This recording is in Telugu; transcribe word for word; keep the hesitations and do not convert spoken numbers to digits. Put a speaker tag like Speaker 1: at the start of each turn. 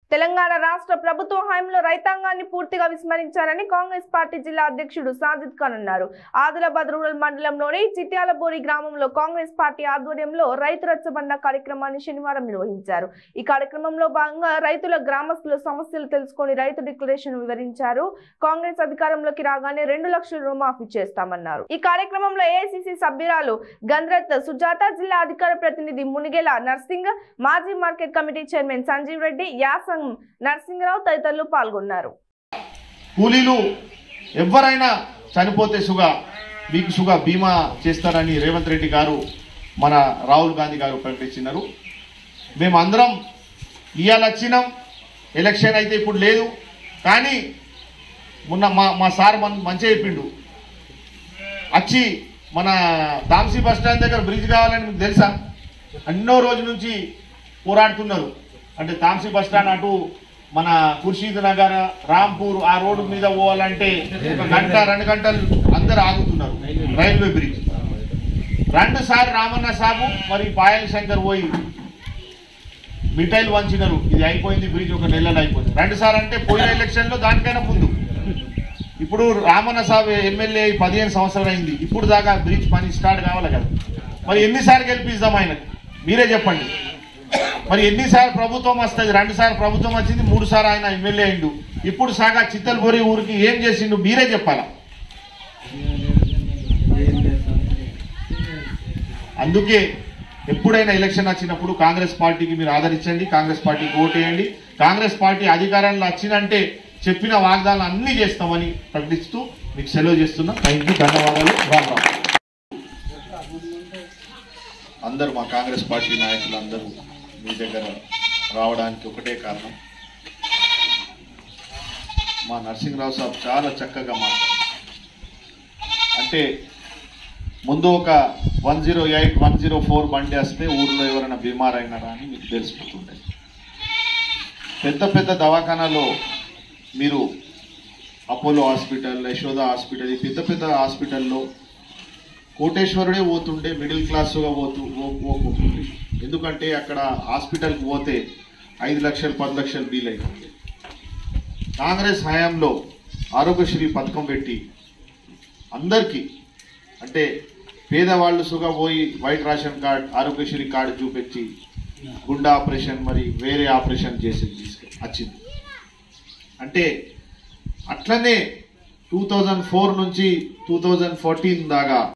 Speaker 1: తెలంగాణ రాష్ట్ర ప్రభుత్వ హయాంలో రైతాంగాన్ని పూర్తిగా విస్మరించారని కాంగ్రెస్ పార్టీ జిల్లా అధ్యక్షుడు సాజిద్ ఖాన్ అన్నారు. ఆదిలాబాద్ రూరల్ మండలంలోని చిట్యాలబోరి గ్రామంలో కాంగ్రెస్ పార్టీ ఆధ్వర్యంలో రైతు రచ్చబండ కార్యక్రమాన్ని శనివారం నిర్వహించారు. ఈ కార్యక్రమంలో భాగంగా రైతుల గ్రామస్తుల సమస్యలు తెలుసుకొని రైతు డిక్లరేషన్ వివరించారు. కాంగ్రెస్ అధికారంలోకి రాగానే రెండు లక్షల రుణమాఫీ చేస్తామన్నారు. ఈ కార్యక్రమంలో ఏఐసిసి సభ్యురాలు గంధ్రత్ సుజాత, జిల్లా అధికార ప్రతినిధి మునిగేల నర్సింగ్, మాజీ market committee chairman Sanjeev Reddy, Yasa Narasimharao తదితరులు పాల్గొన్నారు.
Speaker 2: కూలీలు ఎవరైనా చనిపోతే సుగా మీకు సుగా బీమా చేస్తారని రేవంత్ రెడ్డి గారు, మన రాహుల్ గాంధీ గారు ప్రకటించినారు. మేమందరం ఇవాళ వచ్చినాం. ఎలక్షన్ అయితే ఇప్పుడు లేదు, కానీ మొన్న మా మా సార్ మంచిగా చెప్పిండు. వచ్చి మన తాంసీ బస్ స్టాండ్ దగ్గర బ్రిడ్జ్ కావాలని మీకు తెలుసా? ఎన్నో రోజుల నుంచి పోరాడుతున్నారు. అంటే తాంసీ బస్ స్టాండ్ అటు మన ఖుర్షీద్ నగర్, రాంపూర్ ఆ రోడ్డు మీద పోవాలంటే ఒక గంట రెండు గంటలు అందరు ఆగుతున్నారు. రైల్వే బ్రిడ్జ్ రెండు సార్లు రామన్న సాబు మరి పాయల్ శంకర్ పోయి మిఠాయిలు వంచినారు. ఇది అయిపోయింది, బ్రిడ్జ్ ఒక నెలలో అయిపోయింది. రెండు సార్లు అంటే పోయిన ఎలక్షన్ లో దానికైనా ముందు. ఇప్పుడు రామన్న సాబు ఎమ్మెల్యే పదిహేను సంవత్సరాలు అయింది, ఇప్పుడు దాకా బ్రిడ్జ్ పని స్టార్ట్ కావాలి కదా. మరి ఎన్నిసార్లు గెలిపిస్తాం ఆయనకి మీరే చెప్పండి. మరి ఎన్నిసార్లు ప్రభుత్వం వస్తుంది? రెండు సార్లు ప్రభుత్వం వచ్చింది, మూడు సార్లు ఆయన ఎమ్మెల్యే అయిండు. ఇప్పుడు సాగా చిత్తలబోరి ఊరికి ఏం చేసిండు మీరే చెప్పాలా. అందుకే ఎప్పుడైనా ఎలక్షన్ వచ్చినప్పుడు కాంగ్రెస్ పార్టీకి మీరు ఆదరించండి, కాంగ్రెస్ పార్టీకి ఓటేయండి. కాంగ్రెస్ పార్టీ అధికారంలో వచ్చిందంటే చెప్పిన వాగ్దానాలు అన్ని చేస్తామని ప్రకటిస్తూ మీకు సెలవు చేస్తున్నా. థ్యాంక్ యూ, ధన్యవాదాలు. రామ్ రామ్. అందరూ మా కాంగ్రెస్ పార్టీ నాయకులు అందరూ మీ దగ్గర రావడానికి ఒకటే కారణం, మా నరసింహరావు సాబ్ చాలా చక్కగా మాట్లాడారు. అంటే ముందు ఒక one zero eight one zero four బండి వస్తే ఊర్లో ఎవరైనా బీమార్ అయినారా అని మీకు తెలిసిపోతుండే. పెద్ద పెద్ద దవాఖానాలో మీరు అపోలో హాస్పిటల్, యశోద హాస్పిటల్, ఈ పెద్ద పెద్ద హాస్పిటల్లో కోటేశ్వరుడే పోతుండే, మిడిల్ క్లాస్గా పోతూ పోతుండే. ఎందుకంటే అక్కడ హాస్పిటల్కి పోతే ఐదు లక్షలు పది లక్షలు బిల్ అవుతుంది. కాంగ్రెస్ హయాంలో ఆరోగ్యశ్రీ పథకం పెట్టి అందరికీ, అంటే పేదవాళ్ళు సుగా పోయి white ration card, Aarogyasri card చూపించి గుండె ఆపరేషన్ మరి వేరే ఆపరేషన్ చేసి వచ్చింది. అంటే అట్లనే టూ థౌజండ్ ఫోర్ నుంచి టూ థౌజండ్ ఫోర్టీన్ దాకా